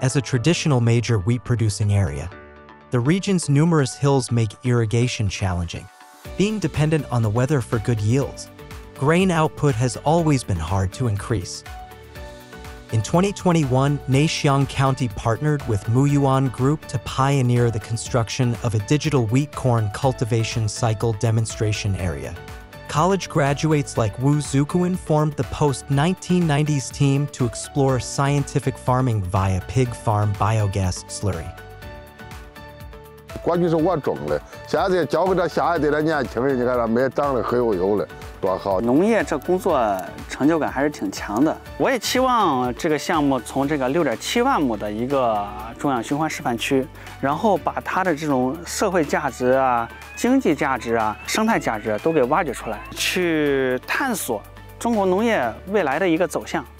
As a traditional major wheat-producing area, the region's numerous hills make irrigation challenging. Being dependent on the weather for good yields, grain output has always been hard to increase. In 2021, Neixiang County partnered with Muyuan Group to pioneer the construction of a digital wheat-corn cultivation cycle demonstration area. College graduates like Wu Zukun formed the post-1990s team to explore scientific farming via pig farm biogas slurry. 过去是我种的，现在交给这下一代的年轻人，你看他们长得很有油了，多好！ 农业这工作成就感还是挺强的。我也期望这个项目从这个6.7万亩的一个中氧循环示范区，然后把它的这种社会价值啊、经济价值啊、生态价值都给挖掘出来，去探索中国农业未来的一个走向。